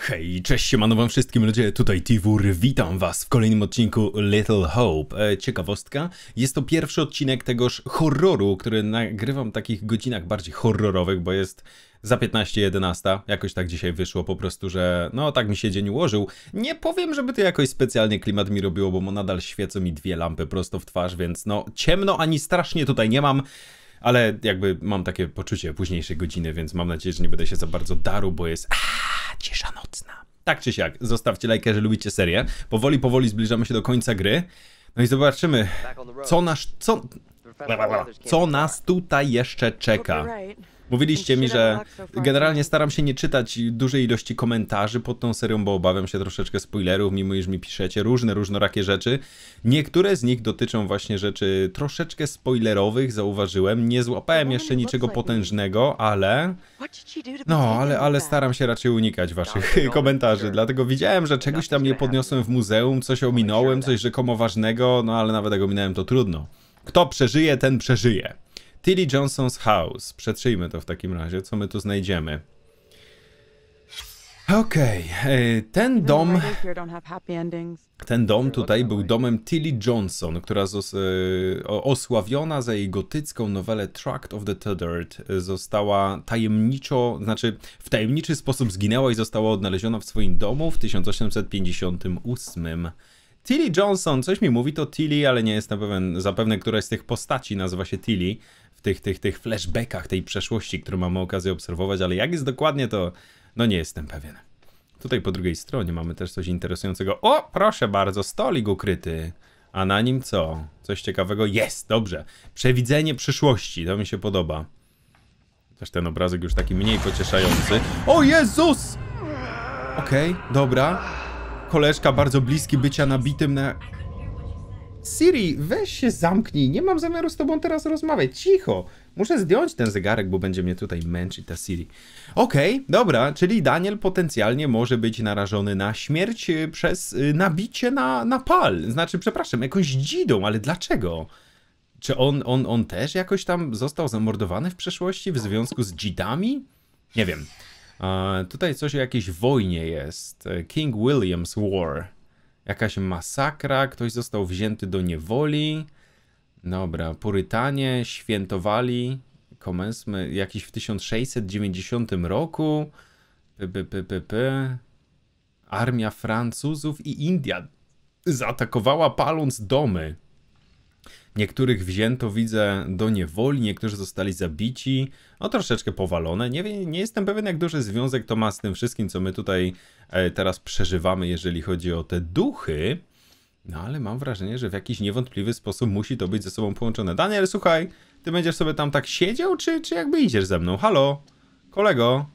Hej, cześć, siemano wam wszystkim ludzie, tutaj Tiwur, witam was w kolejnym odcinku Little Hope. Ciekawostka, jest to pierwszy odcinek tegoż horroru, który nagrywam w takich godzinach bardziej horrorowych, bo jest za 15:11, jakoś tak dzisiaj wyszło po prostu, że no tak mi się dzień ułożył. Nie powiem, żeby to jakoś specjalnie klimat mi robiło, bo nadal świecą mi dwie lampy prosto w twarz, więc no ciemno ani strasznie tutaj nie mam. Ale jakby mam takie poczucie późniejszej godziny, więc mam nadzieję, że nie będę się za bardzo darł, bo jest cisza nocna. Tak czy siak, zostawcie lajka, że lubicie serię. Powoli zbliżamy się do końca gry. No i zobaczymy, co nas tutaj jeszcze czeka. Mówiliście mi, że generalnie staram się nie czytać dużej ilości komentarzy pod tą serią, bo obawiam się troszeczkę spoilerów, mimo iż mi piszecie różnorakie rzeczy. Niektóre z nich dotyczą właśnie rzeczy troszeczkę spoilerowych, zauważyłem. Nie złapałem jeszcze niczego potężnego, ale... No, ale staram się raczej unikać waszych komentarzy, dlatego widziałem, że czegoś tam nie podniosłem w muzeum, coś ominąłem, coś rzekomo ważnego, no ale nawet jak ominąłem, to trudno. Kto przeżyje, ten przeżyje. Tilly Johnson's House. Przetrzyjmy to w takim razie. Co my tu znajdziemy? Okej. Ten dom tutaj był domem Tilly Johnson, która osławiona za jej gotycką nowelę Tract of the Tethered została w tajemniczy sposób zginęła i została odnaleziona w swoim domu w 1858. Tilly Johnson, coś mi mówi to Tilly, ale nie jestem pewien, zapewne któraś z tych postaci nazywa się Tilly w tych flashbackach tej przeszłości, którą mamy okazję obserwować, ale jak jest dokładnie to, no nie jestem pewien. Tutaj po drugiej stronie mamy też coś interesującego. O, proszę bardzo, stolik ukryty. A na nim co? Coś ciekawego? Jest, dobrze. Przewidzenie przyszłości, to mi się podoba. Też ten obrazek już taki mniej pocieszający. O Jezus! Okej, dobra. Koleżka bardzo bliski bycia nabitym na... Siri, weź się zamknij, nie mam zamiaru z tobą teraz rozmawiać, cicho. Muszę zdjąć ten zegarek, bo będzie mnie tutaj męczyć ta Siri. Okej, dobra, czyli Daniel potencjalnie może być narażony na śmierć przez nabicie na pal. Znaczy, przepraszam, jakąś dzidą, ale dlaczego? Czy on też jakoś tam został zamordowany w przeszłości w związku z dzidami? Nie wiem. Tutaj coś o jakiejś wojnie jest. King William's War. Jakaś masakra, ktoś został wzięty do niewoli. Dobra, Purytanie świętowali komensmy jakiś w 1690 roku. Armia Francuzów i Indian zaatakowała, paląc domy. Niektórych wzięto, widzę, do niewoli, niektórzy zostali zabici, no troszeczkę powalone. Nie jestem pewien, jak duży związek to ma z tym wszystkim, co my tutaj teraz przeżywamy, jeżeli chodzi o te duchy. No ale mam wrażenie, że w jakiś niewątpliwy sposób musi to być ze sobą połączone. Daniel, słuchaj, ty będziesz sobie tam tak siedział, czy jakby idziesz ze mną? Halo? Kolego?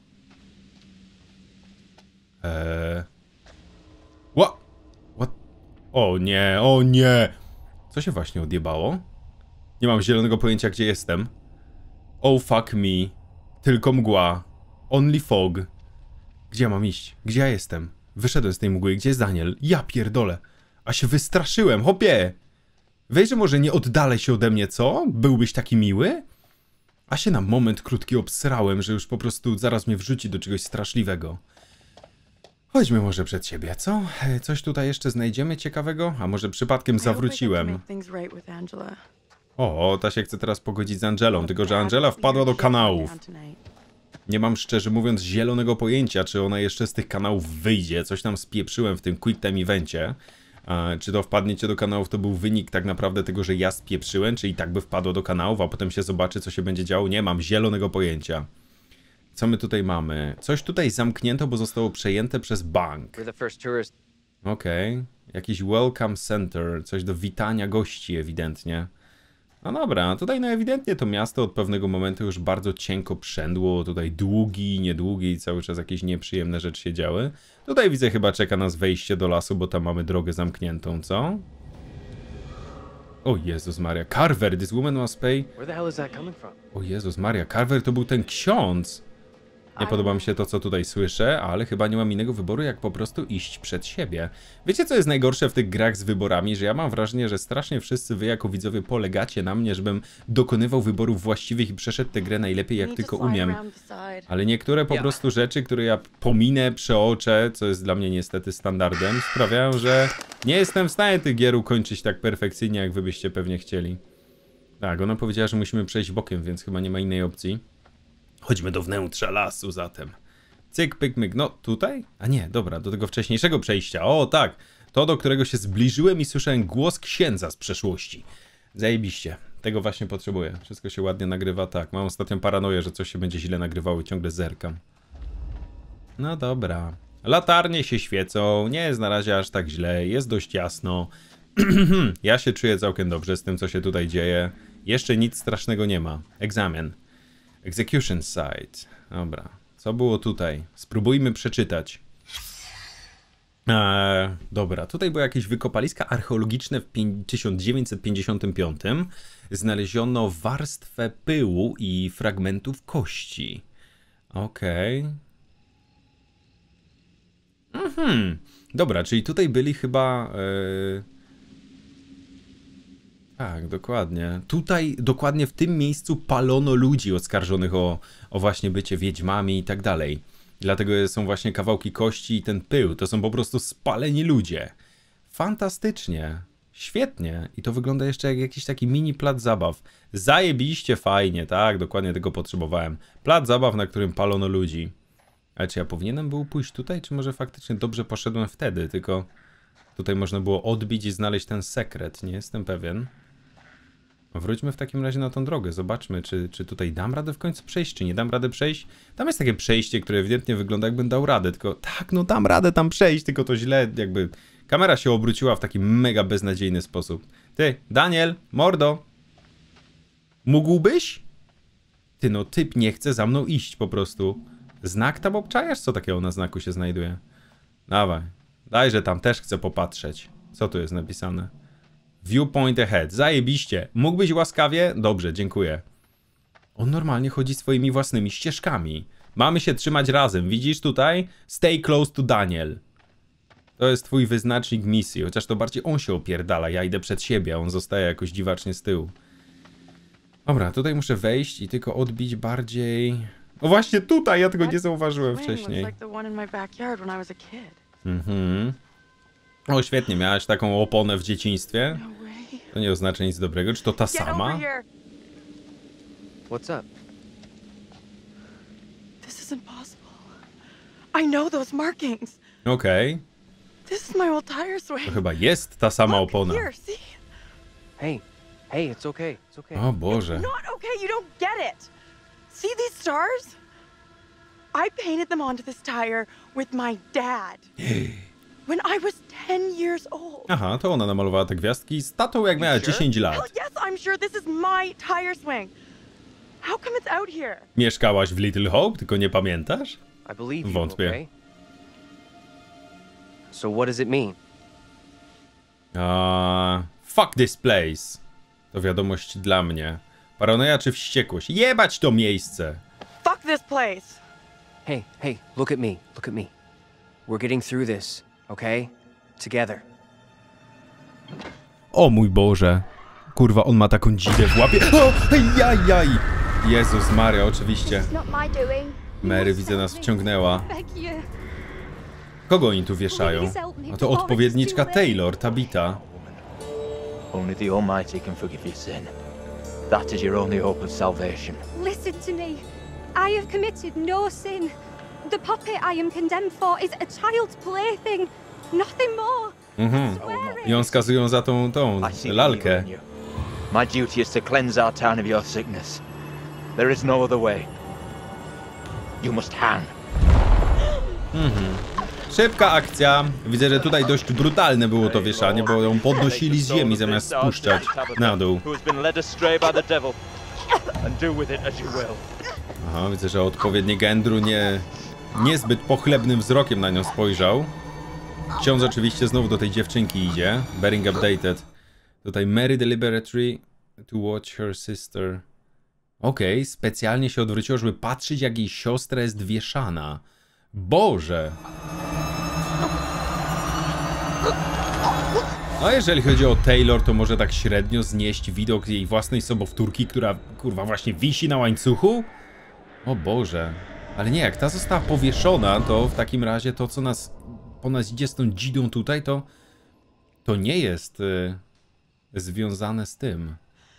What? O nie, o nie! Co się właśnie odjebało? Nie mam zielonego pojęcia, gdzie jestem. Oh fuck me. Tylko mgła. Only fog. Gdzie ja mam iść? Gdzie ja jestem? Wyszedłem z tej mgły. Gdzie jest Daniel? Ja pierdolę. A się wystraszyłem, hopie. Weź, że może nie oddalaj się ode mnie, co? Byłbyś taki miły? A się na moment krótki obsrałem, że już po prostu zaraz mnie wrzuci do czegoś straszliwego. Chodźmy może przed siebie, co? Coś tutaj jeszcze znajdziemy ciekawego? A może przypadkiem zawróciłem? O, ta się chce teraz pogodzić z Angelą, tylko że Angela wpadła do kanałów. Nie mam szczerze mówiąc zielonego pojęcia, czy ona jeszcze z tych kanałów wyjdzie. Coś tam spieprzyłem w tym Quick Time Evencie. Czy to wpadnięcie do kanałów to był wynik tak naprawdę tego, że ja spieprzyłem, czy i tak by wpadło do kanałów, a potem się zobaczy, co się będzie działo? Nie mam zielonego pojęcia. Co my tutaj mamy? Coś tutaj zamknięto, bo zostało przejęte przez bank. Okej. Jakiś welcome center. Coś do witania gości ewidentnie. No dobra, tutaj no ewidentnie to miasto od pewnego momentu już bardzo cienko przędło. Tutaj długi, niedługi i cały czas jakieś nieprzyjemne rzeczy się działy. Tutaj widzę chyba czeka nas wejście do lasu, bo tam mamy drogę zamkniętą, co? O Jezus Maria, Carver, this woman must pay... O Jezus Maria, Carver to był ten ksiądz. Nie podoba mi się to, co tutaj słyszę, ale chyba nie mam innego wyboru, jak po prostu iść przed siebie. Wiecie, co jest najgorsze w tych grach z wyborami? Że ja mam wrażenie, że strasznie wszyscy wy jako widzowie polegacie na mnie, żebym dokonywał wyborów właściwych i przeszedł tę grę najlepiej, jak tylko umiem. Ale niektóre po prostu rzeczy, które ja pominę, przeoczę, co jest dla mnie niestety standardem, sprawiają, że nie jestem w stanie tych gier ukończyć tak perfekcyjnie, jak wy byście pewnie chcieli. Tak, ona powiedziała, że musimy przejść bokiem, więc chyba nie ma innej opcji. Chodźmy do wnętrza lasu zatem. Cyk, pyk, myk. No, tutaj? A nie, dobra, do tego wcześniejszego przejścia. O, tak. To, do którego się zbliżyłem i słyszałem głos księdza z przeszłości. Zajebiście. Tego właśnie potrzebuję. Wszystko się ładnie nagrywa. Tak, mam ostatnią paranoję, że coś się będzie źle nagrywało i ciągle zerkam. No dobra. Latarnie się świecą. Nie jest na razie aż tak źle. Jest dość jasno. Ja się czuję całkiem dobrze z tym, co się tutaj dzieje. Jeszcze nic strasznego nie ma. Egzamin. Execution site. Dobra. Co było tutaj? Spróbujmy przeczytać. Dobra. Tutaj były jakieś wykopaliska archeologiczne w 1955. Znaleziono warstwę pyłu i fragmentów kości. Okej. Dobra, czyli tutaj byli chyba... Tak, dokładnie. Tutaj, dokładnie w tym miejscu palono ludzi oskarżonych o właśnie bycie wiedźmami i tak dalej. Dlatego są właśnie kawałki kości i ten pył. To są po prostu spaleni ludzie. Fantastycznie. Świetnie. I to wygląda jeszcze jak jakiś taki mini plac zabaw. Zajebiście fajnie, tak? Dokładnie tego potrzebowałem. Plac zabaw, na którym palono ludzi. Ale czy ja powinienem był pójść tutaj, czy może faktycznie dobrze poszedłem wtedy? Tylko tutaj można było odbić i znaleźć ten sekret. Nie jestem pewien. Wróćmy w takim razie na tą drogę. Zobaczmy, czy tutaj dam radę w końcu przejść, czy nie dam radę przejść. Tam jest takie przejście, które ewidentnie wygląda, jakbym dał radę. Tylko tak, no dam radę tam przejść, tylko to źle jakby... Kamera się obróciła w taki mega beznadziejny sposób. Ty, Daniel, mordo. Mógłbyś? Ty, no typ nie chce za mną iść po prostu. Znak tam obczajasz? Co takiego na znaku się znajduje? Dawaj. Dajże tam też chcę popatrzeć. Co tu jest napisane? Viewpoint ahead. Zajebiście. Mógłbyś łaskawie? Dobrze, dziękuję. On normalnie chodzi swoimi własnymi ścieżkami. Mamy się trzymać razem. Widzisz tutaj? Stay close to Daniel. To jest twój wyznacznik misji. Chociaż to bardziej on się opierdala. Ja idę przed siebie, a on zostaje jakoś dziwacznie z tyłu. Dobra, tutaj muszę wejść i tylko odbić bardziej... No właśnie tutaj, ja tego nie zauważyłem wcześniej. O, świetnie, miałaś taką oponę w dzieciństwie. To nie oznacza nic dobrego. Czy to ta sama? What's up? This is impossible. I know those markings. Okej. This is my old tire swing. To chyba jest ta sama opona. Here, see? Hey, it's okay. It's okay. O Boże. Not okay, you don't get it. See these stars? I painted them onto this tire with my dad. When I was 10 years old. Aha, to ona namalowała te gwiazdki z tatą, jak miała 10 Hell lat. yes, I'm sure this is my tire swing. How come it's out here? Mieszkałaś w Little Hope, tylko nie pamiętasz? I believe you, Wątpię. okay? So what does it mean? Fuck this place. To wiadomość dla mnie. Paranoja czy wściekłość? Jebać to miejsce! Fuck this place. Hey, look at me. Look at me. We're getting through this, okay? Together. O mój Boże. Kurwa, on ma taką dzidę w łapie. O, jaj. Jezus Maria, oczywiście. Mary, widzę, nas wciągnęła. Kogo oni tu wieszają? A to odpowiedniczka Taylor, Tabitha. Only the Almighty can forgive your sin. That is your only hope of salvation. Listen to me. I have committed no sin. The puppet I am condemned for is a child's plaything. Nothing more. I ją skazują za tą I see lalkę. evil in you. My duty is to cleanse our town of your sickness. There is no other way. You must hang. Szybka akcja. Widzę, że tutaj dość brutalne było to wieszanie, bo ją podnosili z ziemi zamiast spuszczać na dół. Aha, widzę, że odpowiednik Gendru niezbyt pochlebnym wzrokiem na nią spojrzał. Ksiądz oczywiście znowu do tej dziewczynki idzie. Bearing updated. Tutaj Mary deliberately to watch her sister. Okej, specjalnie się odwróciło, żeby patrzeć, jak jej siostra jest wieszana. Boże! A jeżeli chodzi o Taylor, to może tak średnio znieść widok jej własnej sobowtórki, która, kurwa, właśnie wisi na łańcuchu? O Boże. Ale nie, jak ta została powieszona, to w takim razie to, co po nas idzie z tą dzidą tutaj, to nie jest związane z tym.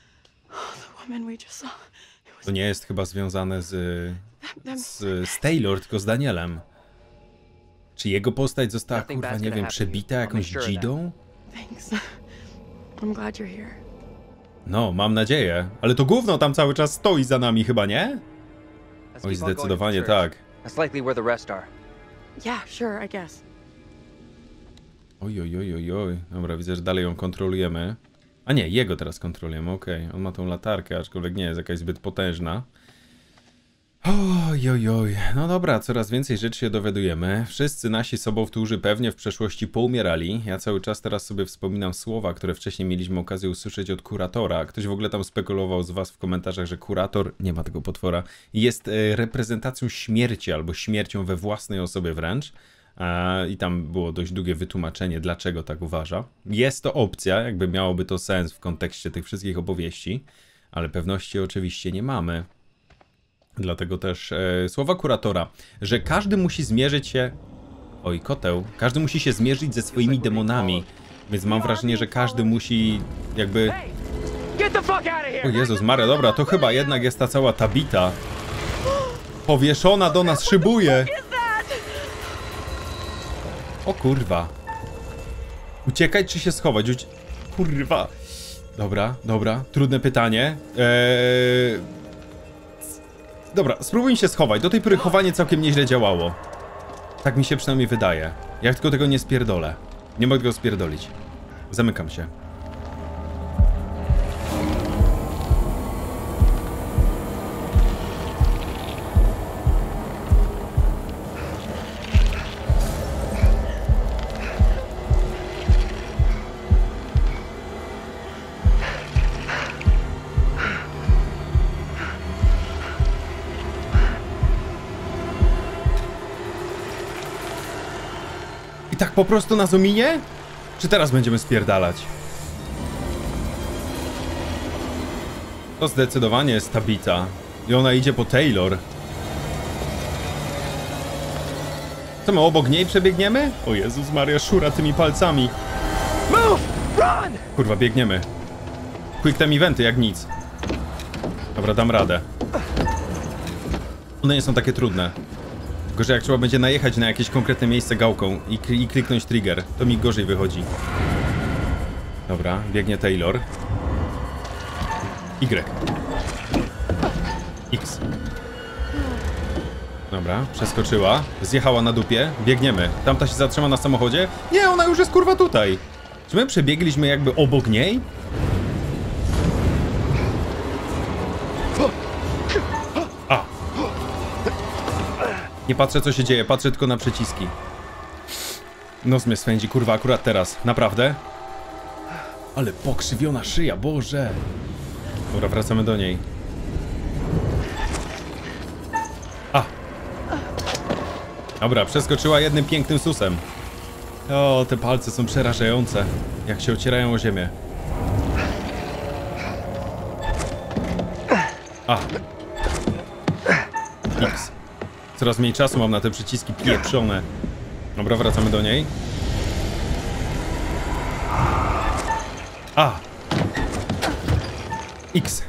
To nie jest chyba związane z Taylor, tylko z Danielem. Czy jego postać została, kurwa, nie wiem, przebita jakąś dzidą? No, mam nadzieję. Ale to gówno tam cały czas stoi za nami chyba, nie? Oj, zdecydowanie tak. Oj. Dobra, widzę, że dalej ją kontrolujemy. A nie, jego teraz kontrolujemy, okej. On ma tą latarkę, aczkolwiek nie jest jakaś zbyt potężna. Oj. No dobra, coraz więcej rzeczy się dowiadujemy. Wszyscy nasi sobowtórzy pewnie w przeszłości poumierali. Ja cały czas teraz sobie wspominam słowa, które wcześniej mieliśmy okazję usłyszeć od kuratora. Ktoś w ogóle tam spekulował z was w komentarzach, że kurator, nie ma tego potwora, jest reprezentacją śmierci albo śmiercią we własnej osobie wręcz. I tam było dość długie wytłumaczenie, dlaczego tak uważa. Jest to opcja, jakby miałoby to sens w kontekście tych wszystkich opowieści, ale pewności oczywiście nie mamy. Dlatego też słowa kuratora, że każdy musi zmierzyć się... Oj, koteł. Każdy musi się zmierzyć ze swoimi demonami. Więc mam wrażenie, że każdy musi jakby... O Jezus Maria, dobra, to chyba jednak jest ta cała Tabita. Powieszona do nas szybuje. O kurwa. Uciekać czy się schować? Kurwa. Dobra. Trudne pytanie. Dobra, spróbuj się schować. Do tej pory chowanie całkiem nieźle działało. Tak mi się przynajmniej wydaje. Jak tylko tego nie spierdolę. Nie mogę go spierdolić. Zamykam się. Tak po prostu nas ominie? Czy teraz będziemy spierdalać? To zdecydowanie jest Tabita. I ona idzie po Taylor. Co my obok niej przebiegniemy? O Jezus Maria, szura tymi palcami. Move! Run! Kurwa, biegniemy. Quick time eventy jak nic. Dobra, dam radę. One nie są takie trudne. Tylko, że jak trzeba będzie najechać na jakieś konkretne miejsce gałką i kliknąć trigger, to mi gorzej wychodzi. Dobra, biegnie Taylor. Y. X. Dobra, przeskoczyła. Zjechała na dupie. Biegniemy. Tamta się zatrzyma na samochodzie. Nie, ona już jest kurwa tutaj. Czy my przebiegliśmy jakby obok niej? A. Nie patrzę, co się dzieje, patrzę tylko na przyciski. Nos mnie swędzi, kurwa, akurat teraz. Naprawdę? Ale pokrzywiona szyja, Boże. Dobra, wracamy do niej. A. Dobra, przeskoczyła jednym pięknym susem. O, te palce są przerażające. Jak się ocierają o ziemię. A. X. Coraz mniej czasu mam na te przyciski pieprzone. Dobra, wracamy do niej. A. X.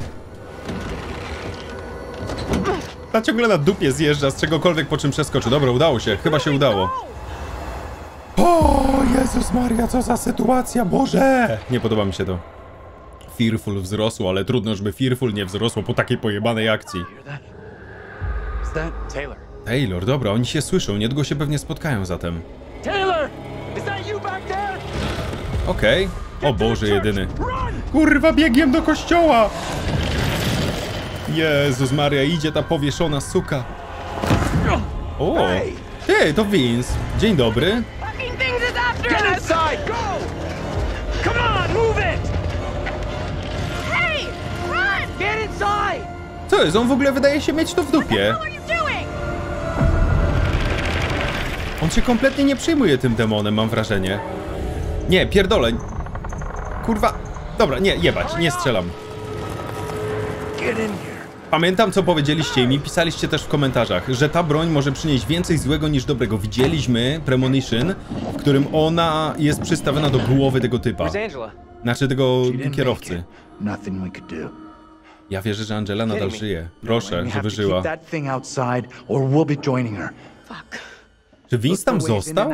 Ta ciągle na dupie zjeżdża z czegokolwiek, po czym przeskoczy. Dobra, udało się. Chyba się udało. O, Jezus Maria, co za sytuacja, Boże! Nie podoba mi się to. Fearful wzrosło, ale trudno, żeby Fearful nie wzrosło po takiej pojebanej akcji. Taylor, dobra, oni się słyszą, niedługo się pewnie spotkają zatem. Okej. O Boże, jedyny. Kurwa, biegiem do kościoła! Jezus Maria, idzie ta powieszona suka. O! Ty, to Vince. Dzień dobry. Get inside! Go! Come on, move it! Hey! Run! Get inside! Co jest? On w ogóle wydaje się mieć to w dupie. What are you doing? On się kompletnie nie przejmuje tym demonem, mam wrażenie. Nie, pierdolę. Kurwa. Dobra, nie, jebać, nie strzelam. Pamiętam, co powiedzieliście i mi pisaliście też w komentarzach, że ta broń może przynieść więcej złego niż dobrego. Widzieliśmy Premonition, w którym ona jest przystawiona do głowy tego typa. Where's Angela? Znaczy tego kierowcy. Ja wierzę, że Angela nadal żyje. Proszę, żeby żyła. Czy Vince tam został?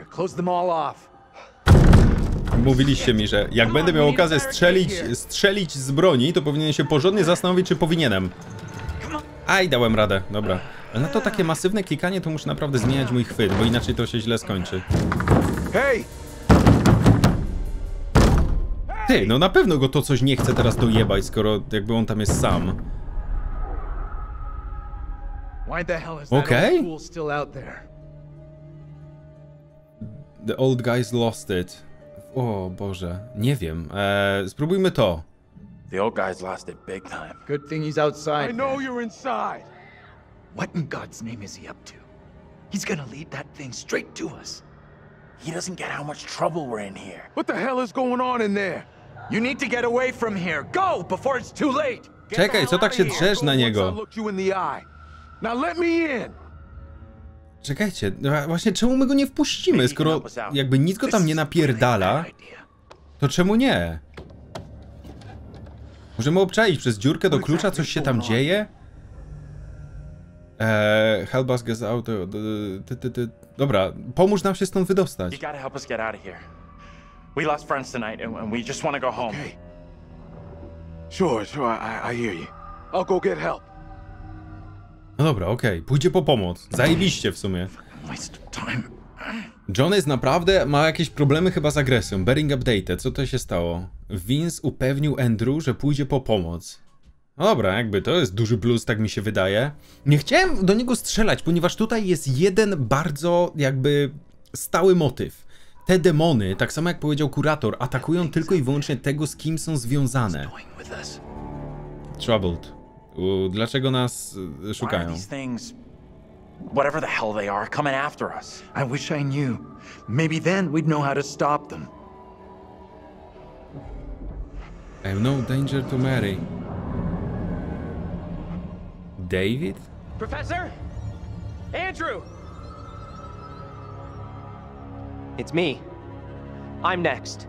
Mówiliście mi, że jak będę miał okazję strzelić z broni, to powinienem się porządnie zastanowić, czy powinienem. Aj, dałem radę, dobra. Ale na to takie masywne klikanie to muszę naprawdę zmieniać mój chwyt, bo inaczej to się źle skończy. Hej! Ty, no na pewno go to coś nie chce teraz dojebać, skoro jakby on tam jest sam. Okej. The old guys lost it. O Boże, nie wiem. Spróbujmy to. The old guy's lost it big time. Good thing he's outside. I know you're inside. What in God's name is he up to? He's gonna lead that thing straight to us. He doesn't get how much trouble we're in here. What the hell is going on in there? You need to get away from here. Go before it's too late. Czekaj, co tak się drzesz na niego? Now let me in. Czekajcie, właśnie czemu my go nie wpuścimy, skoro jakby nic go tam nie napierdala, to czemu nie? Możemy obczaić przez dziurkę do klucza, coś się tam dzieje? Help us get out. Dobra, pomóż nam się stąd wydostać. You gotta help us get out of here. We lost friends tonight and we just want to go home. Sure, I hear you. I'll go get help. No dobra, okej, pójdzie po pomoc. Zajebiście w sumie. John jest naprawdę, ma jakieś problemy chyba z agresją. Bearing updated, co to się stało? Vince upewnił Andrew, że pójdzie po pomoc. No dobra, jakby to jest duży plus, tak mi się wydaje. Nie chciałem do niego strzelać, ponieważ tutaj jest jeden bardzo jakby stały motyw. Te demony, tak samo jak powiedział kurator, atakują tylko i wyłącznie tego, z kim są związane. Troubled. Dlaczego nas szukają? Whatever the hell they are, coming after us. I wish I knew. Maybe then we'd know how to stop them. I have no danger to Mary. David? Professor? Andrew! It's me. I'm next.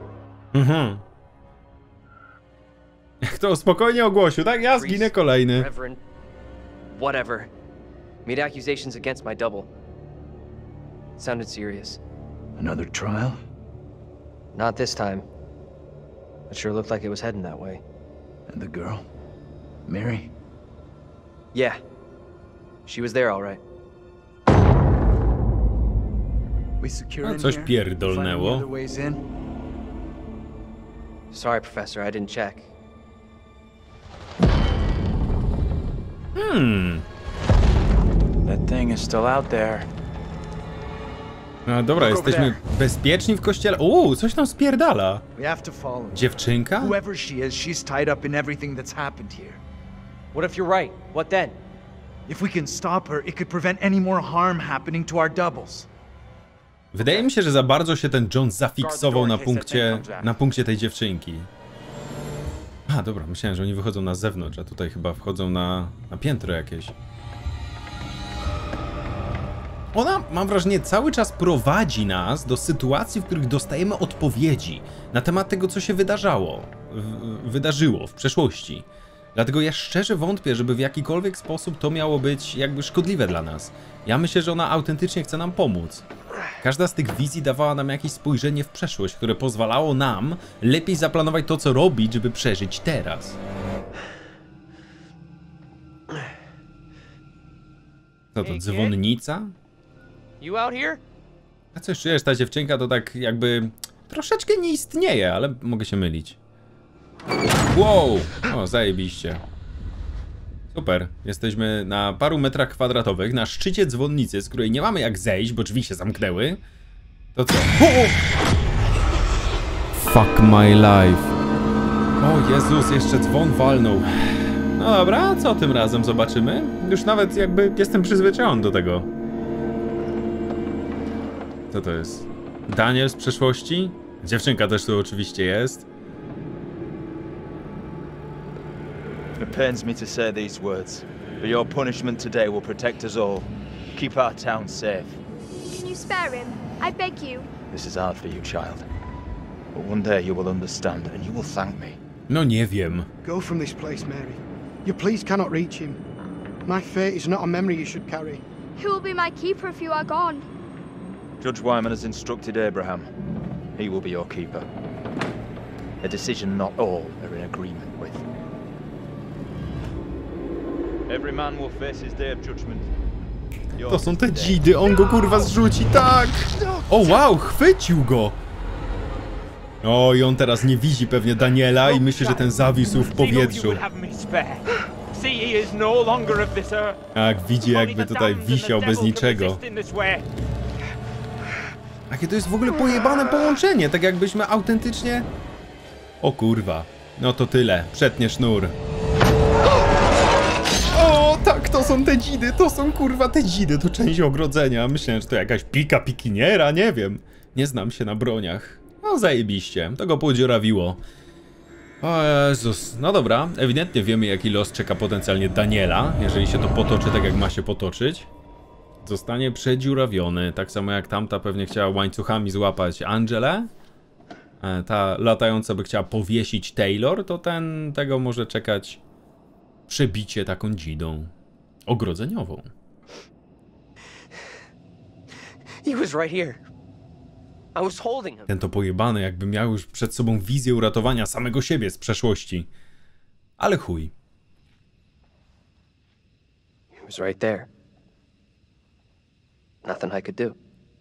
Jak to spokojnie ogłosił, tak? Ja zginę kolejny. Reverend. Whatever. Made accusations against my double. Sounded serious. Another trial? Not this time. It sure looked like it was heading that way. And the girl? Mary? Yeah. She was there all right. We secure in Coś here? pierdolnęło. Find other ways in? Sorry, Professor, I didn't check. That thing is still out there. No dobra, jesteśmy bezpieczni w kościele. Coś tam spierdala. We have to follow her. Dziewczynka? Whoever she is, she's tied up in everything that's happened here. What if you're right? What then? If we can stop her, it could prevent any more harm happening to our doubles. Wydaje mi się, że za bardzo się ten John zafiksował na punkcie tej dziewczynki. A, dobra, myślałem, że oni wychodzą na zewnątrz, a tutaj chyba wchodzą na piętro jakieś. Ona, mam wrażenie, cały czas prowadzi nas do sytuacji, w których dostajemy odpowiedzi na temat tego, co się wydarzyło w przeszłości. Dlatego ja szczerze wątpię, żeby w jakikolwiek sposób to miało być jakby szkodliwe dla nas. Ja myślę, że ona autentycznie chce nam pomóc. Każda z tych wizji dawała nam jakieś spojrzenie w przeszłość, które pozwalało nam lepiej zaplanować to, co robić, żeby przeżyć teraz. Co to, dzwonnica? You out here? A coś czujesz, ta dziewczynka to tak jakby troszeczkę nie istnieje, ale mogę się mylić. Wow! O, zajebiście. Super, jesteśmy na paru metrach kwadratowych, na szczycie dzwonnicy, z której nie mamy jak zejść, bo drzwi się zamknęły. To co? Fuck my life. O Jezus, jeszcze dzwon walnął. No dobra, co tym razem zobaczymy? Już nawet jakby jestem przyzwyczajony do tego. Co to jest? Daniel z przeszłości? Dziewczynka też tu oczywiście jest. It pains me to say these words, but your punishment today will protect us all. Keep our town safe. Can you spare him? I beg you. This is hard for you, child. But one day you will understand, and you will thank me. No nie wiem. Go from this place, Mary. Your pleas cannot reach him. My fate is not a memory you should carry. Who will be my keeper if you are gone? Judge Wyman has instructed Abraham. He will be your keeper. A decision not all are in agreement with. Every man will face his day of judgment. To są te dzidy, on go kurwa zrzuci, tak! O wow, chwycił go! O, i on teraz nie widzi pewnie Daniela i myśli, że ten zawisł w powietrzu. Tak, widzi jakby tutaj wisiał bez niczego. Jakie to jest w ogóle pojebane połączenie, tak jakbyśmy autentycznie... O kurwa, no to tyle, przetnie sznur. O, tak, to są te dzidy, to są kurwa te dzidy, to część ogrodzenia. Myślałem, że to jakaś pika pikiniera, nie wiem. Nie znam się na broniach. No zajebiście, to go podziurawiło. O Jezus, no dobra, ewidentnie wiemy jaki los czeka potencjalnie Daniela, jeżeli się to potoczy tak jak ma się potoczyć. Zostanie przedziurawiony, tak samo jak tamta pewnie chciała łańcuchami złapać Angelę. Ta latająca by chciała powiesić Taylor, to tego może czekać przebicie taką dzidą ogrodzeniową. He was right here. I was holding him. Ten to pojebany, jakby miał już przed sobą wizję uratowania samego siebie z przeszłości. Ale chuj. He was right there. Nothing I could do.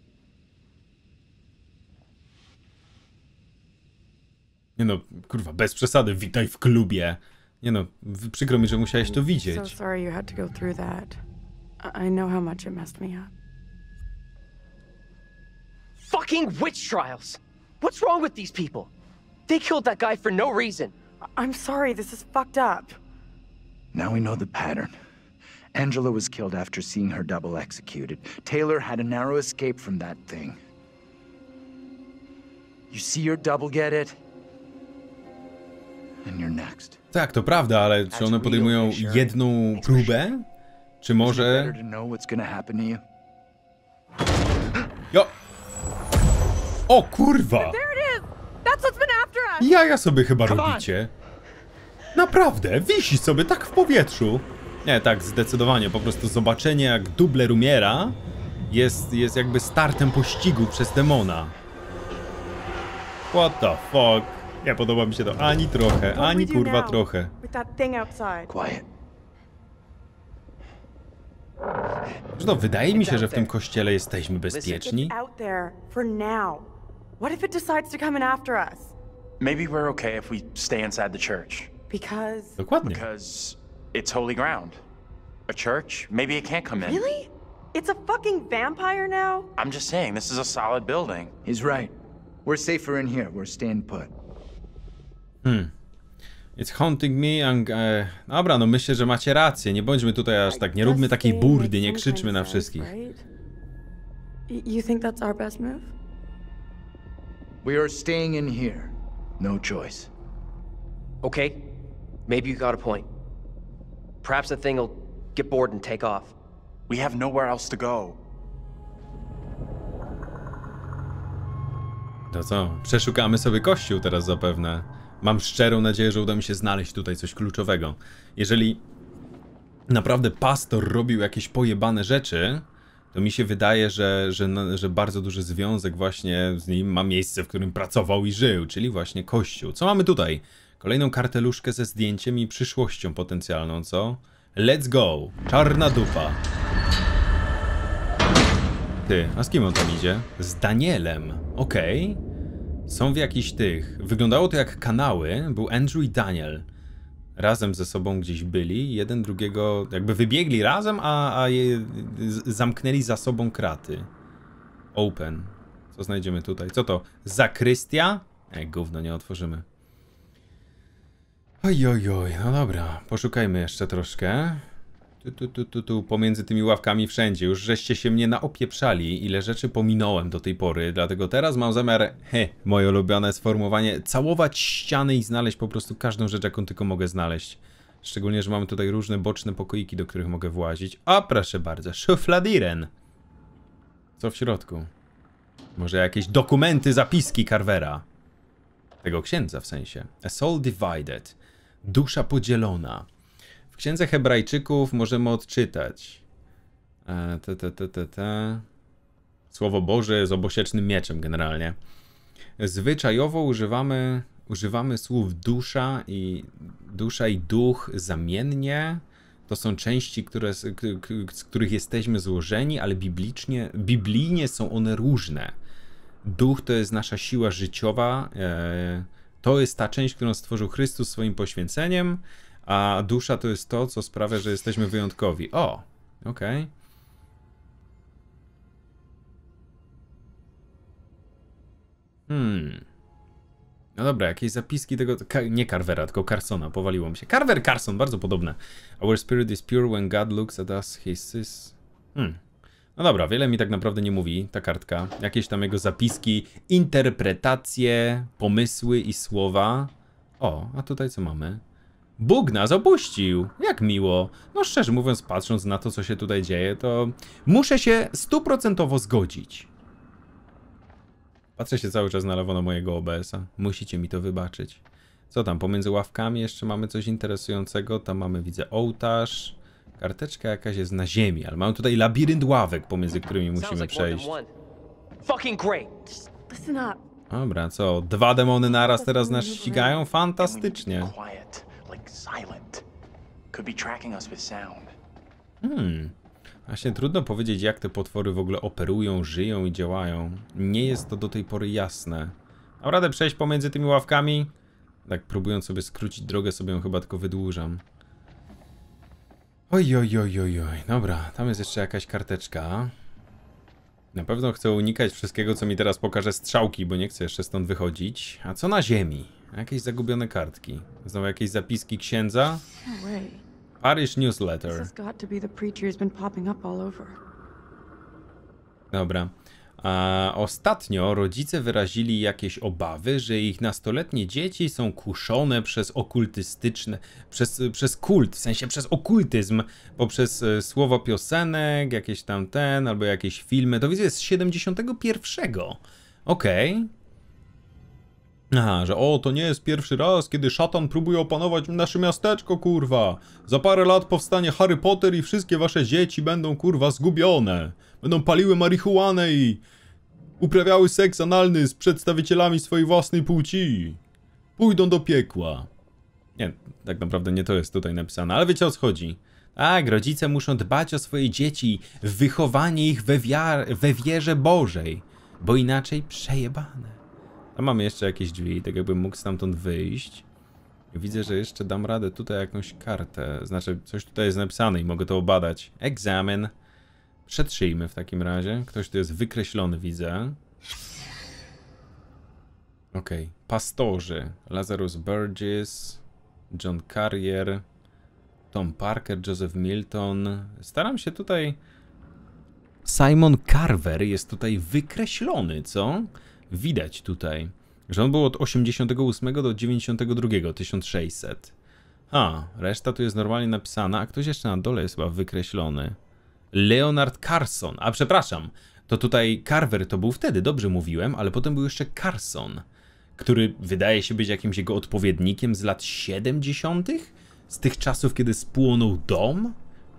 Nie no, kurwa, bez przesady, witaj w klubie. Nie no, przykro mi, że musiałeś to widzieć. So sorry you had to go through that. I know how much it messed me up. Fucking witch trials! What's wrong with these people? They killed that guy for no reason. I'm sorry, this is fucked up. Now we know the pattern. Angela was killed after seeing her double executed. Taylor had a narrow escape from that thing. You see your double get it? And you're next. Tak, to prawda, ale czy one podejmują jedną próbę? Czy może... Jo! O kurwa! Jaja sobie chyba robicie. Naprawdę, wisi sobie tak w powietrzu. Nie, tak, zdecydowanie. Po prostu zobaczenie jak Dubler umiera jest jakby startem pościgu przez demona. What the fuck? Nie podoba mi się to ani trochę, ani kurwa trochę. Quiet. Zresztą wydaje mi się, że w tym kościele jesteśmy bezpieczni. Maybe we're okay if we stay inside the church. Dokładnie. Because it's holy ground. A church, maybe it can't come in. Really? It's a fucking vampire now? I'm just saying, this is a solid building. He's right. We're safer in here. We're staying put. It's haunting me and... Dobra, no myślę, że macie rację. Nie bądźmy tutaj aż tak, nie róbmy takiej burdy, nie krzyczmy na wszystkich. You think that's our best move? We are staying in here. No choice. Okay, maybe you got a point. Perhaps the thing will get bored and take off. We have nowhere else to go. To co? Przeszukamy sobie kościół teraz zapewne. Mam szczerą nadzieję, że uda mi się znaleźć tutaj coś kluczowego. Jeżeli naprawdę pastor robił jakieś pojebane rzeczy, to mi się wydaje, że bardzo duży związek właśnie z nim ma miejsce, w którym pracował i żył, czyli właśnie kościół. Co mamy tutaj? Kolejną karteluszkę ze zdjęciem i przyszłością potencjalną, co? Let's go! Czarna dupa. Ty, a z kim on tam idzie? Z Danielem. Okej. Są w jakichś tych... Wyglądało to jak kanały. Był Andrew i Daniel. Razem ze sobą gdzieś byli. Jeden drugiego... Jakby wybiegli razem, a je zamknęli za sobą kraty. Open. Co znajdziemy tutaj? Co to? Zakrystia? Gówno, nie otworzymy. Oj, no dobra, poszukajmy jeszcze troszkę. Tu, pomiędzy tymi ławkami wszędzie. Już żeście się mnie naopieprzali, ile rzeczy pominąłem do tej pory, dlatego teraz mam zamiar, moje ulubione sformułowanie, całować ściany i znaleźć po prostu każdą rzecz, jaką tylko mogę znaleźć. Szczególnie, że mamy tutaj różne boczne pokoiki, do których mogę włazić. A proszę bardzo, szufladiren. Co w środku? Może jakieś dokumenty, zapiski Carvera. Tego księdza w sensie. A soul divided. Dusza podzielona. W księdze Hebrajczyków możemy odczytać. Słowo Boże z obosiecznym mieczem generalnie. Zwyczajowo używamy słów dusza i duch zamiennie. To są części, z których jesteśmy złożeni, ale biblijnie są one różne. Duch to jest nasza siła życiowa. To jest ta część, którą stworzył Chrystus swoim poświęceniem, a dusza to jest to, co sprawia, że jesteśmy wyjątkowi. O, okej. No dobra, jakieś zapiski tego... Nie Carvera, tylko Carsona, powaliło mi się. Carson, bardzo podobne. Our spirit is pure when God looks at us, he sees... No dobra, wiele mi tak naprawdę nie mówi ta kartka. Jakieś tam jego zapiski, interpretacje, pomysły i słowa. O, a tutaj co mamy? Bóg nas opuścił! Jak miło! No szczerze mówiąc, patrząc na to, co się tutaj dzieje, to muszę się 100% zgodzić. Patrzę się cały czas na lewo na mojego OBS-a. Musicie mi to wybaczyć. Co tam? Pomiędzy ławkami jeszcze mamy coś interesującego. Tam mamy, widzę, ołtarz. Karteczka jakaś jest na ziemi, ale mamy tutaj labirynt ławek, pomiędzy którymi musimy przejść. Dobra, co? 2 demony naraz teraz nas ścigają? Fantastycznie. Właśnie trudno powiedzieć, jak te potwory w ogóle operują, żyją i działają. Nie jest to do tej pory jasne. Mam radę przejść pomiędzy tymi ławkami? Tak, próbując sobie skrócić drogę, sobie ją chyba tylko wydłużam. Oj. Dobra, tam jest jeszcze jakaś karteczka. Na pewno chcę unikać wszystkiego, co mi teraz pokaże strzałki, bo nie chcę jeszcze stąd wychodzić. A co na ziemi? Jakieś zagubione kartki. Znowu jakieś zapiski księdza? Parish newsletter. Dobra. Ostatnio rodzice wyrazili jakieś obawy, że ich nastoletnie dzieci są kuszone przez okultystyczne, przez kult, w sensie przez okultyzm, poprzez słowo piosenek, jakieś tam albo jakieś filmy. To widzę, jest z 71. Okej. Aha, że to nie jest pierwszy raz, kiedy szatan próbuje opanować nasze miasteczko, kurwa. Za parę lat powstanie Harry Potter i wszystkie wasze dzieci będą, kurwa, zgubione. Będą paliły marihuanę i uprawiały seks analny z przedstawicielami swojej własnej płci. Pójdą do piekła. Nie, tak naprawdę nie to jest tutaj napisane, ale wiecie o co chodzi. Tak, rodzice muszą dbać o swoje dzieci, wychowanie ich we wierze Bożej, bo inaczej przejebane. Tam mamy jeszcze jakieś drzwi, tak jakbym mógł stamtąd wyjść. Widzę, że jeszcze dam radę tutaj jakąś kartę. Znaczy, coś tutaj jest napisane i mogę to obadać. Egzamin. Przetrzyjmy w takim razie. Ktoś tu jest wykreślony, widzę. Okej. Pastorzy. Lazarus Burgess, John Carrier, Tom Parker, Joseph Milton. Staram się tutaj... Simon Carver jest tutaj wykreślony, co? Widać tutaj, że on był od 88 do 92, 1600. Reszta tu jest normalnie napisana, a ktoś jeszcze na dole jest chyba wykreślony. Leonard Carson, a przepraszam, to tutaj Carver to był wtedy, dobrze mówiłem, ale potem był jeszcze Carson, który wydaje się być jakimś jego odpowiednikiem z lat 70. Z tych czasów, kiedy spłonął dom?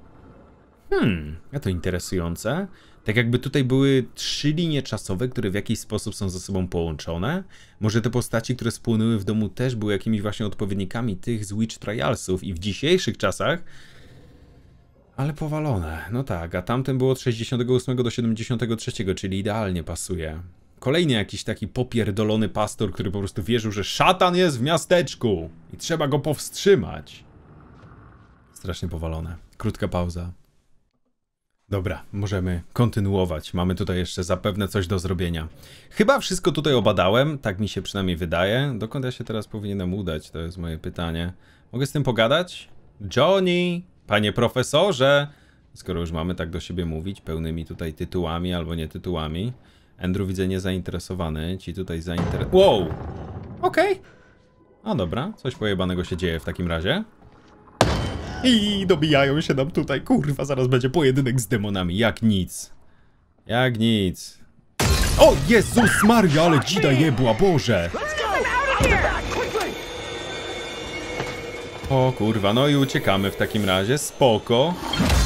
A to interesujące. Tak jakby tutaj były 3 linie czasowe, które w jakiś sposób są ze sobą połączone. Może te postaci, które spłonęły w domu, też były jakimiś właśnie odpowiednikami tych z Witch Trialsów i w dzisiejszych czasach. Ale powalone. No tak, a tamten było od 68 do 73, czyli idealnie pasuje. Kolejny jakiś taki popierdolony pastor, który po prostu wierzył, że szatan jest w miasteczku i trzeba go powstrzymać. Strasznie powalone. Krótka pauza. Dobra, możemy kontynuować. Mamy tutaj jeszcze zapewne coś do zrobienia. Chyba wszystko tutaj obadałem, tak mi się przynajmniej wydaje. Dokąd ja się teraz powinienem udać? To jest moje pytanie. Mogę z tym pogadać? Johnny, panie profesorze! Skoro już mamy tak do siebie mówić, pełnymi tutaj tytułami albo nie tytułami. Andrew widzę niezainteresowany, ci tutaj Wow! Okej. No dobra, coś pojebanego się dzieje w takim razie. I dobijają się nam tutaj, kurwa, zaraz będzie pojedynek z demonami, jak nic. Jak nic. O, Jezus Maria, ale dzida jebła, Boże! O kurwa, no i uciekamy w takim razie, spoko.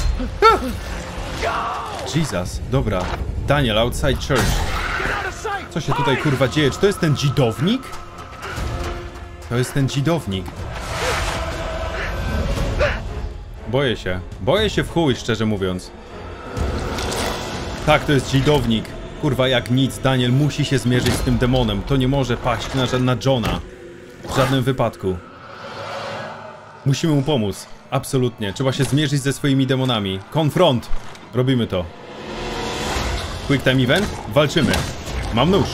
Jesus, dobra. Daniel, outside church. Co się tutaj kurwa dzieje? Czy to jest ten dzidownik? To jest ten dzidownik. Boję się w chuj, szczerze mówiąc. Tak, to jest dzidownik. Kurwa, jak nic, Daniel musi się zmierzyć z tym demonem. To nie może paść na Johna. W żadnym wypadku. Musimy mu pomóc. Absolutnie. Trzeba się zmierzyć ze swoimi demonami. Konfront. Robimy to. Quick time event? Walczymy. Mam nóż.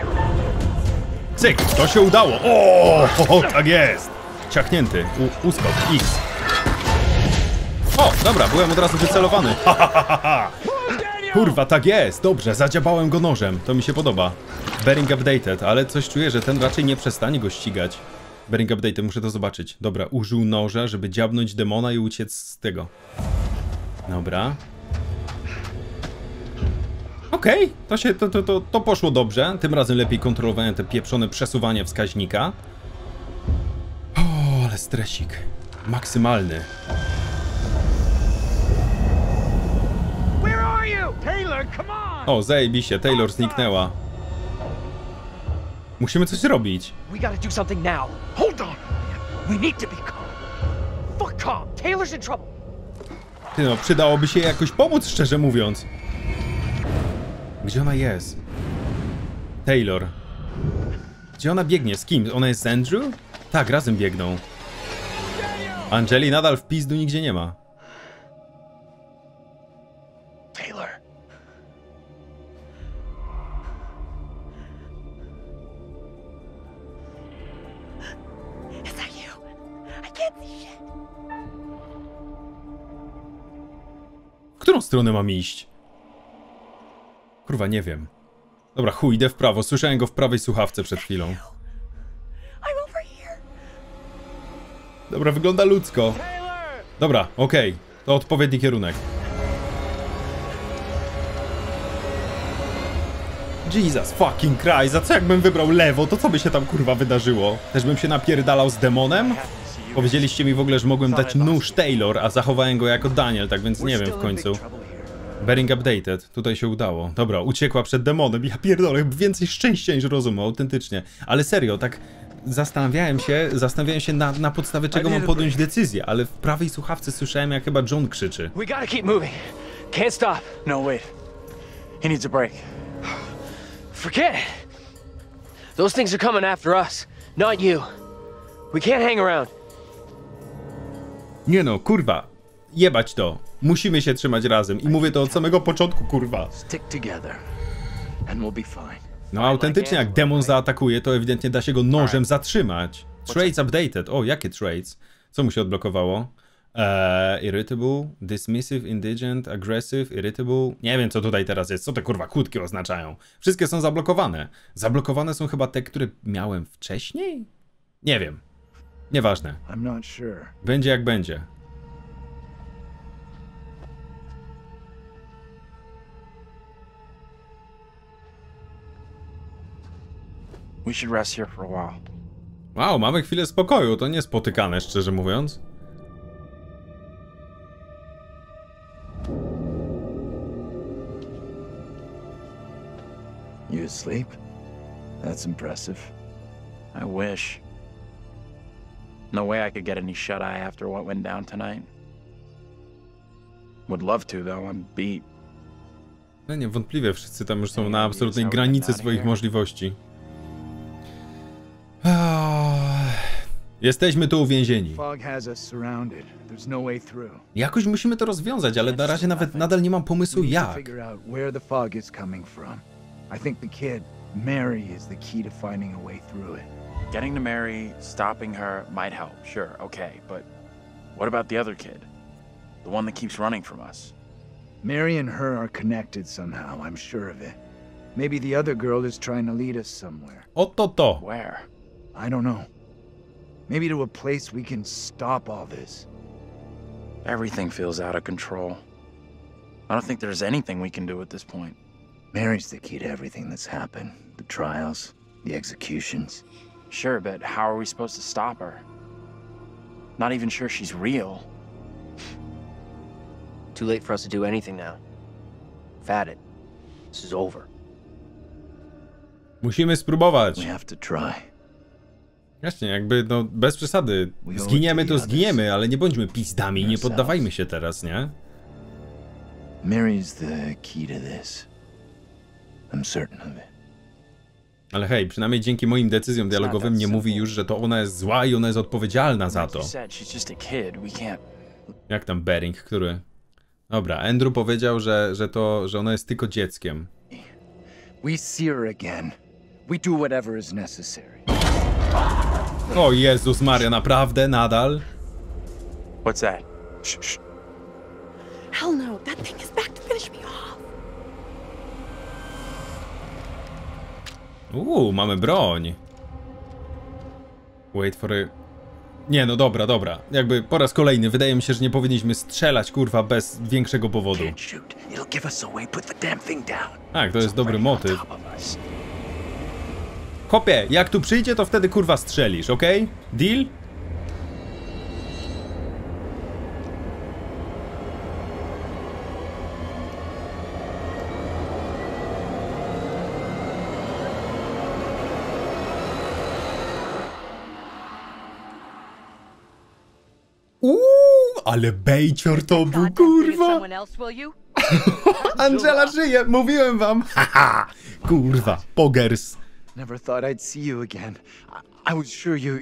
Cyk, to się udało. O, tak jest. Ciachnięty. Uskok. X. O, dobra, byłem od razu wycelowany. Kurwa, tak jest. Dobrze, zadziałałem go nożem. To mi się podoba. Bearing updated, ale coś czuję, że ten raczej nie przestanie go ścigać. Bearing updated, muszę to zobaczyć. Dobra, użył noża, żeby dziabnąć demona i uciec z tego. Dobra. Okej, to poszło dobrze. Tym razem lepiej kontrolowałem te pieprzone przesuwanie wskaźnika. O, ale stresik. Maksymalny. O, zajebiście, Taylor zniknęła. Musimy coś zrobić. We gotta do something now. Hold on. We need to be calm. Fuck calm. Taylor's in trouble. Ty no, przydałoby się jakoś pomóc, szczerze mówiąc. Gdzie ona jest? Taylor. Gdzie ona biegnie? Z kim? Ona jest z Andrew? Tak, razem biegną. Angeli nadal w pizdu nigdzie nie ma. Taylor. Is that you? I can't see shit. W którą stronę mam iść? Kurwa, nie wiem. Dobra, chuj, idę w prawo. Słyszałem go w prawej słuchawce przed chwilą. I'm over here. Dobra, wygląda ludzko. Dobra, okej. To odpowiedni kierunek. Jesus fucking Christ, a co jakbym wybrał lewo, to co by się tam kurwa wydarzyło? Też bym się napierdalał z demonem? Powiedzieliście mi w ogóle, że mogłem dać nóż Taylor, a zachowałem go jako Daniel, tak więc nie wiem w końcu. Bearing updated, tutaj się udało. Dobra, uciekła przed demonem, ja pierdolę, więcej szczęścia niż rozumu, autentycznie. Ale serio, tak zastanawiałem się na podstawie czego mam podjąć decyzję, ale w prawej słuchawce słyszałem, jak chyba John krzyczy. We gotta keep moving. Can't stop. No, wait. He needs a break. Forget it. Those things are coming after us, not you. We can't hang around. Nie no, kurwa, jebać to. Musimy się trzymać razem i mówię to od samego początku, kurwa. Stick together and we'll be fine. No autentycznie jak demon zaatakuje, to ewidentnie da się go nożem zatrzymać. Traits updated. O, jakie traits? Co mu się odblokowało? Irritable, dismissive, indigent, aggressive, irritable. Nie wiem co tutaj teraz jest, co te kurwa kłódki oznaczają. Wszystkie są zablokowane. Zablokowane są chyba te, które miałem wcześniej? Nie wiem. Nieważne. I'm not sure. Będzie jak będzie. We should rest here for a while. Wow, mamy chwilę spokoju, to niespotykane, szczerze mówiąc. You asleep? That's impressive. I wish. No way I could get any shut-eye after what went down tonight. Would love to, though. I'm beat. No niewątpliwie wszyscy tam już są na absolutnej granicy swoich możliwości. Jesteśmy tu uwięzieni. Fog has us surrounded. There's no way through. Jakoś musimy to rozwiązać, ale na razie nawet nadal nie mam pomysłu We need to jak. figure out where the fog is coming from. I think the kid, Mary, is the key to finding a way through it. Getting to Mary, stopping her might help, sure, okay, but what about the other kid? The one that keeps running from us? Mary and her are connected somehow, I'm sure of it. Maybe the other girl is trying to lead us somewhere. Oto to. Where? I don't know. Maybe to a place we can stop all this. Everything feels out of control. I don't think there's anything we can do at this point. Mary's the key to everything that's happened. The trials, the executions. Sure, but how are we supposed to stop her? Not even sure she's real. Too late for us to do anything now. We've had it. This is over. Musimy spróbować. We have to try. Właśnie, jakby, no, bez przesady. Zginiemy to zginiemy, ale nie bądźmy pizdami, nie poddawajmy się teraz, nie? Mary's the key to this. I'm certain of it. Ale hej, przynajmniej dzięki moim decyzjom dialogowym nie mówi już, że to ona jest zła i ona jest odpowiedzialna za to. Jak tam Bering, który... Dobra, Andrew powiedział, że ona jest tylko dzieckiem. We see her again. We do whatever is necessary. O Jezus Maria, naprawdę? Nadal? What's that? Shh. Hell no, that thing is back to finish me off. Mamy broń. Wait for it. Nie, no dobra. Jakby po raz kolejny wydaje mi się, że nie powinniśmy strzelać, kurwa, bez większego powodu. Tak, to jest dobry motyw. Chopie, jak tu przyjdzie, to wtedy kurwa strzelisz, okej? Deal? Ale bejcior to był, kurwa! Angela żyje, mówiłem wam! Haha! Kurwa, pogers. Never thought I'd see you again. I was sure you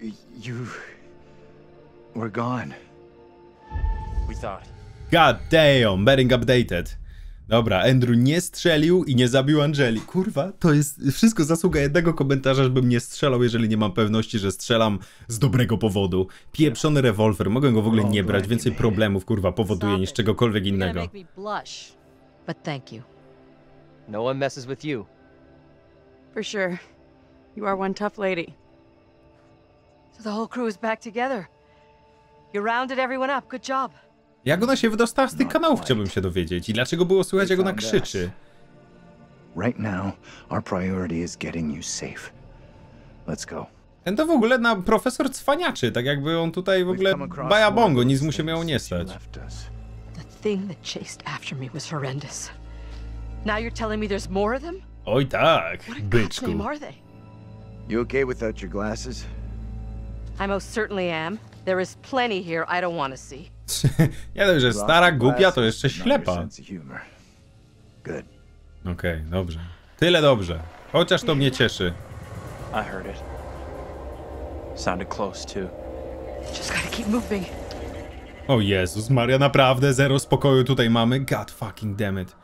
were gone. We thought. God damn, Bering updated. Dobra, Andrew nie strzelił i nie zabił Angeli. Kurwa, to jest wszystko zasługa jednego komentarza, żebym nie strzelał, jeżeli nie mam pewności, że strzelam z dobrego powodu. Pieprzony rewolwer, mogę go w ogóle nie brać, więcej problemów, kurwa, powoduje niż czegokolwiek innego. But thank you. No one messes with you. For sure. You are one tough lady. So the whole crew is back together. You rounded everyone up. Good job. Jak ona się wydostała z tych kanałów, chciałbym się dowiedzieć. I dlaczego było słychać, jak ona krzyczy? Right now, our priority is getting you safe. Let's go. Ten to w ogóle na profesor cwaniaczy, tak jakby on tutaj w ogóle baja bongo, nic mu się miało nie stać. The thing that chased after me was horrendous. Now you're telling me there's more of them? Oj tak, byczku. What are they? You okay without your glasses? I most certainly am. There is plenty here I don't want to see. Nie dość, że stara, głupia, to jeszcze ślepa. Good. Okej, dobrze. Tyle dobrze. Chociaż to mnie cieszy. I heard it. Sounded close too. Just gotta keep moving. O Jezus Maria, naprawdę zero spokoju tutaj mamy. God fucking damn it.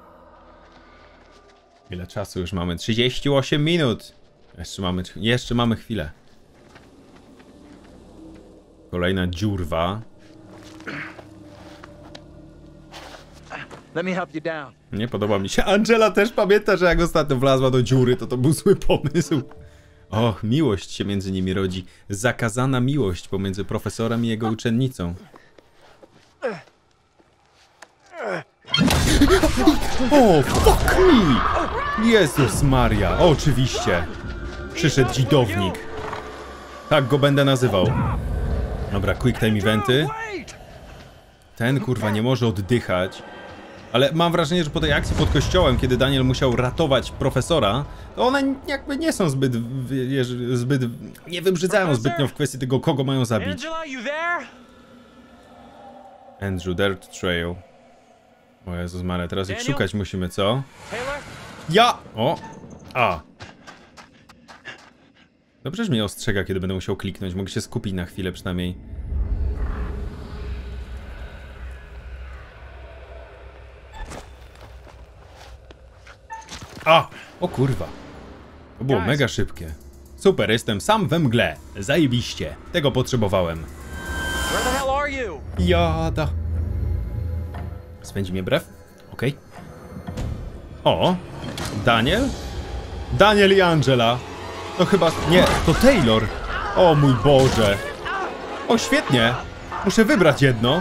Ile czasu już mamy? 38 minut. Jeszcze mamy chwilę. Kolejna dziurwa. Let me help you down. Nie podoba mi się. Angela też pamięta, że jak ostatnio wlazła do dziury, to był zły pomysł. Och, miłość się między nimi rodzi. Zakazana miłość pomiędzy profesorem i jego uczennicą. O, fuck me! Jezus Maria, oczywiście. Przyszedł dzidownik. Tak go będę nazywał. Dobra, quick time eventy. Ten kurwa nie może oddychać. Ale mam wrażenie, że po tej akcji pod kościołem, kiedy Daniel musiał ratować profesora, to one jakby nie są zbyt nie wybrzydzają zbytnio w kwestii tego, kogo mają zabić. Andrew, Dirt Trail. O Jezus Maria, teraz ich szukać musimy, co? Ja! O! A! Dobrze, że mnie ostrzega, kiedy będę musiał kliknąć. Mogę się skupić na chwilę przynajmniej. A! O kurwa. To było mega szybkie. Super, jestem sam we mgle. Zajebiście. Tego potrzebowałem. Where the hell are you? Jada. Spędzi mnie brew? Okej. O! Daniel? Daniel i Angela. To chyba... Nie, to Taylor. O mój Boże. O, świetnie. Muszę wybrać jedno.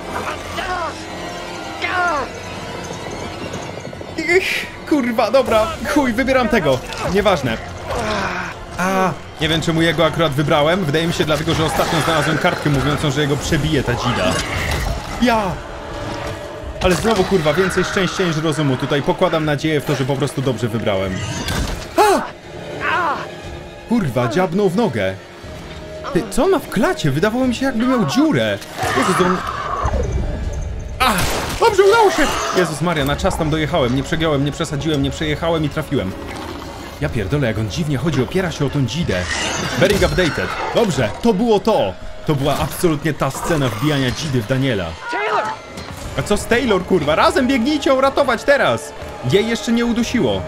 Kurwa, dobra. Chuj, wybieram tego. Nieważne. Nie wiem, czemu jego akurat wybrałem. Wydaje mi się dlatego, że ostatnio znalazłem kartkę mówiącą, że jego przebije ta dzida. Ale znowu, kurwa, więcej szczęścia niż rozumu. Tutaj pokładam nadzieję w to, że po prostu dobrze wybrałem. Kurwa, dziabnął w nogę. Ty, co on ma w klacie? Wydawało mi się, jakby miał dziurę. Jezus, on... Dobrze, udało się! Jezus Maria, na czas tam dojechałem. Nie przegiąłem, nie przesadziłem, nie przejechałem i trafiłem. Ja pierdolę, jak on dziwnie chodzi, opiera się o tą dzidę. Bearing updated. Dobrze, to było to. To była absolutnie ta scena wbijania dzidy w Daniela. Taylor! A co z Taylor, kurwa? Razem biegnijcie ją ratować teraz! Jej jeszcze nie udusiło.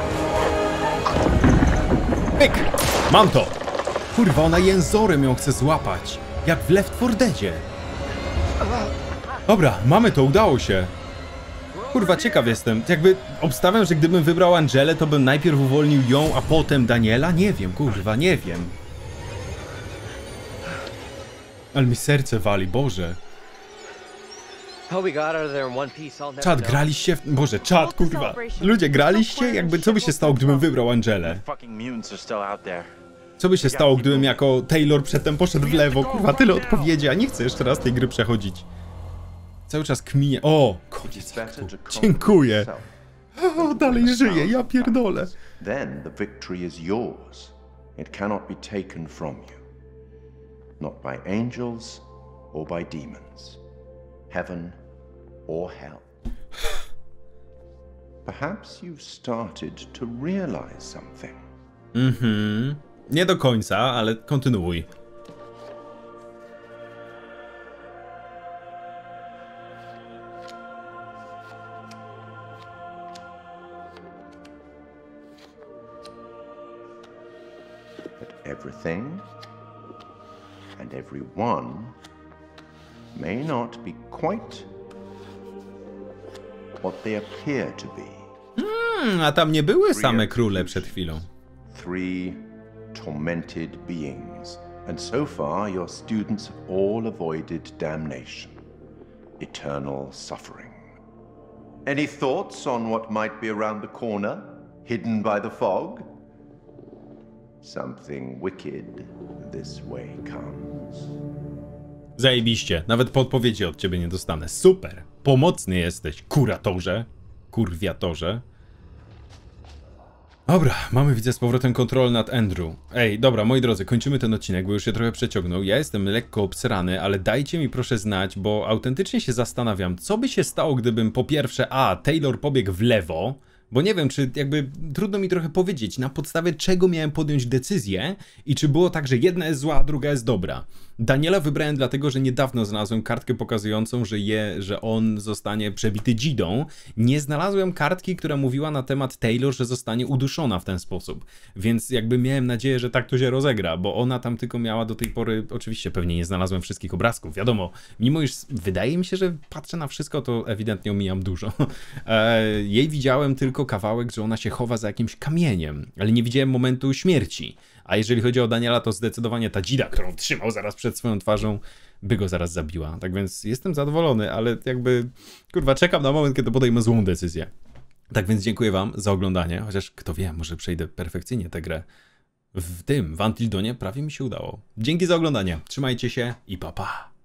Pyk! Mam to! Kurwa, ona jęzorem ją chce złapać. Jak w Left 4 Deadzie. Dobra, mamy to, udało się. Kurwa, ciekaw jestem. Jakby obstawiam, że gdybym wybrał Angelę, to bym najpierw uwolnił ją, a potem Daniela? Nie wiem, kurwa, nie wiem. Ale mi serce wali, Boże. Czad, graliście w... Boże, czad, kurwa. Ludzie, graliście? Jakby, co by się stało, gdybym wybrał Angelę? Co by się stało, gdybym jako Taylor przedtem poszedł w lewo? Kurwa, tyle odpowiedzi, a nie chcę jeszcze raz tej gry przechodzić. Cały czas kminie. O, koniec. Dziękuję. O, dalej żyję, ja pierdolę. Then the victory is yours. It cannot be taken from you. Not by angels or by demons. Heaven or hell. Perhaps you've started to realize something. Nie do końca, ale kontynuuj. Everything and everyone may not be quite what they appear to be. A tam nie były same króle przed chwilą. Three tormented beings, and so far your students have all avoided damnation, eternal suffering. Any thoughts on what might be around the corner, hidden by the fog? Something wicked this way comes. Zajebiście. Nawet podpowiedzi od ciebie nie dostanę. Super. Pomocny jesteś, kuratorze. Kurwiatorze. Dobra, mamy, widzę, z powrotem kontrolę nad Andrew. Ej, dobra, moi drodzy, kończymy ten odcinek, bo już się trochę przeciągnął. Ja jestem lekko obsrany, ale dajcie mi proszę znać, bo autentycznie się zastanawiam, co by się stało, gdybym po pierwsze, Taylor pobiegł w lewo, bo nie wiem, czy jakby trudno mi trochę powiedzieć, na podstawie czego miałem podjąć decyzję i czy było tak, że jedna jest zła, a druga jest dobra. Daniela wybrałem dlatego, że niedawno znalazłem kartkę pokazującą, że on zostanie przebity dzidą. Nie znalazłem kartki, która mówiła na temat Taylor, że zostanie uduszona w ten sposób. Więc jakby miałem nadzieję, że tak to się rozegra, bo ona tam tylko miała do tej pory, oczywiście pewnie nie znalazłem wszystkich obrazków, wiadomo, mimo iż wydaje mi się, że patrzę na wszystko, to ewidentnie omijam dużo. Jej widziałem tylko kawałek, że ona się chowa za jakimś kamieniem, ale nie widziałem momentu śmierci. A jeżeli chodzi o Daniela, to zdecydowanie ta dzida, którą trzymał zaraz przed swoją twarzą, by go zaraz zabiła. Tak więc jestem zadowolony, ale jakby, kurwa, czekam na moment, kiedy podejmę złą decyzję. Tak więc dziękuję wam za oglądanie, chociaż kto wie, może przejdę perfekcyjnie tę grę. W Until Dawnie prawie mi się udało. Dzięki za oglądanie, trzymajcie się i pa pa.